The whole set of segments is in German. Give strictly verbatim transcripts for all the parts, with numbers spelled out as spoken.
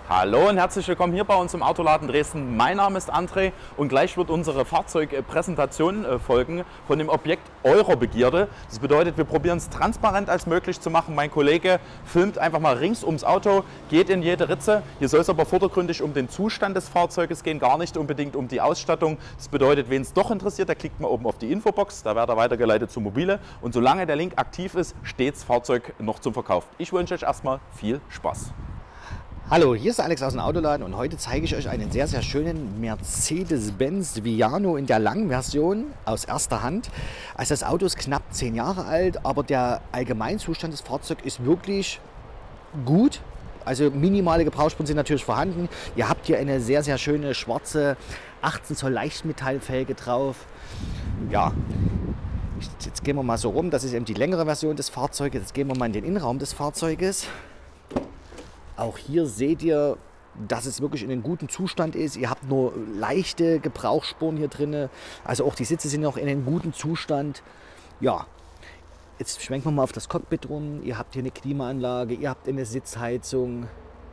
Hallo und herzlich willkommen hier bei uns im Autoladen Dresden. Mein Name ist André und gleich wird unsere Fahrzeugpräsentation folgen von dem Objekt eurer Begierde. Das bedeutet, wir probieren es transparent als möglich zu machen. Mein Kollege filmt einfach mal rings ums Auto, geht in jede Ritze. Hier soll es aber vordergründig um den Zustand des Fahrzeuges gehen, gar nicht unbedingt um die Ausstattung. Das bedeutet, wen es doch interessiert, der klickt mal oben auf die Infobox, da wird er weitergeleitet zu Mobile. Und solange der Link aktiv ist, steht das Fahrzeug noch zum Verkauf. Ich wünsche euch erstmal viel Spaß. Hallo, hier ist Alex aus dem Autoladen und heute zeige ich euch einen sehr, sehr schönen Mercedes-Benz Viano in der langen Version aus erster Hand. Also das Auto ist knapp zehn Jahre alt, aber der Allgemeinzustand des Fahrzeugs ist wirklich gut. Also minimale Gebrauchsspuren sind natürlich vorhanden. Ihr habt hier eine sehr, sehr schöne schwarze achtzehn Zoll Leichtmetallfelge drauf. Ja, jetzt gehen wir mal so rum. Das ist eben die längere Version des Fahrzeuges. Jetzt gehen wir mal in den Innenraum des Fahrzeuges. Auch hier seht ihr, dass es wirklich in einem guten Zustand ist. Ihr habt nur leichte Gebrauchsspuren hier drin. Also auch die Sitze sind noch in einem guten Zustand. Ja, jetzt schwenken wir mal auf das Cockpit rum. Ihr habt hier eine Klimaanlage, ihr habt eine Sitzheizung.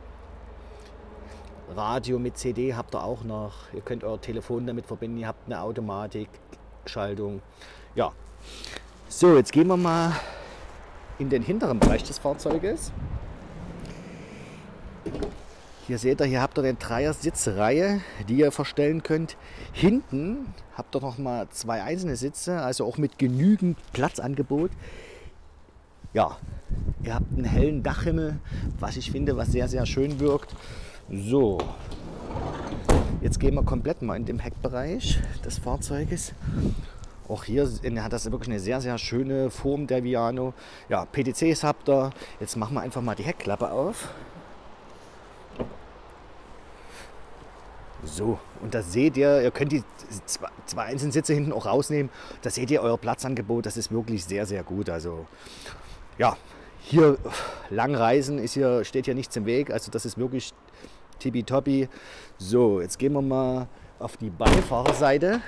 Radio mit C D habt ihr auch noch. Ihr könnt euer Telefon damit verbinden. Ihr habt eine Automatikschaltung. Ja, so, jetzt gehen wir mal in den hinteren Bereich des Fahrzeuges. Hier seht ihr, hier habt ihr eine Dreier-Sitzreihe, die ihr verstellen könnt. Hinten habt ihr noch mal zwei einzelne Sitze, also auch mit genügend Platzangebot. Ja, ihr habt einen hellen Dachhimmel, was ich finde, was sehr, sehr schön wirkt. So, jetzt gehen wir komplett mal in den Heckbereich des Fahrzeuges. Auch hier hat das wirklich eine sehr, sehr schöne Form, der Viano. Ja, P T Cs habt ihr. Jetzt machen wir einfach mal die Heckklappe auf. So, und da seht ihr, ihr könnt die zwei, zwei einzelnen Sitze hinten auch rausnehmen. Da seht ihr euer Platzangebot, das ist wirklich sehr, sehr gut. Also ja, hier lang reisen ist hier, steht hier nichts im Weg. Also das ist wirklich tippitoppi. So, jetzt gehen wir mal auf die Beifahrerseite.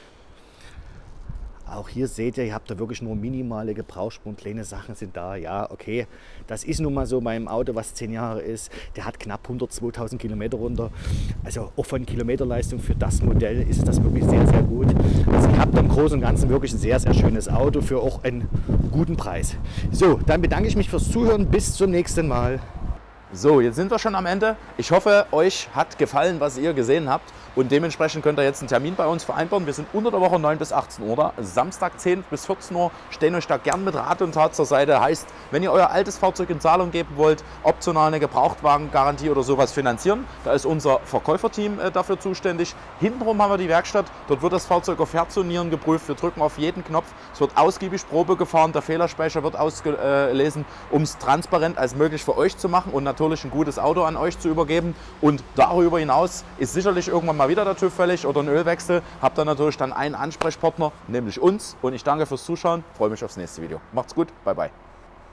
Auch hier seht ihr, ihr habt da wirklich nur minimale Gebrauchsspuren, kleine Sachen sind da. Ja, okay, das ist nun mal so beim Auto, was zehn Jahre ist. Der hat knapp hundertzweitausend Kilometer runter. Also auch von Kilometerleistung für das Modell ist das wirklich sehr, sehr gut. Also ihr habt im Großen und Ganzen wirklich ein sehr, sehr schönes Auto für auch einen guten Preis. So, dann bedanke ich mich fürs Zuhören. Bis zum nächsten Mal. So, jetzt sind wir schon am Ende. Ich hoffe, euch hat gefallen, was ihr gesehen habt. Und dementsprechend könnt ihr jetzt einen Termin bei uns vereinbaren. Wir sind unter der Woche neun bis achtzehn Uhr da. Samstag zehn bis vierzehn Uhr stehen euch da gern mit Rat und Tat zur Seite. Heißt, wenn ihr euer altes Fahrzeug in Zahlung geben wollt, optional eine Gebrauchtwagengarantie oder sowas finanzieren, da ist unser Verkäuferteam äh, dafür zuständig. Hintenrum haben wir die Werkstatt. Dort wird das Fahrzeug auf Herz und Nieren geprüft. Wir drücken auf jeden Knopf. Es wird ausgiebig Probe gefahren. Der Fehlerspeicher wird ausgelesen, um es transparent als möglich für euch zu machen und natürlich ein gutes Auto an euch zu übergeben. Und darüber hinaus ist sicherlich irgendwann mal wieder der TÜV fällig oder ein Ölwechsel. Habt ihr natürlich dann einen Ansprechpartner, nämlich uns. Und ich danke fürs Zuschauen. Freue mich aufs nächste Video. Macht's gut. Bye, bye.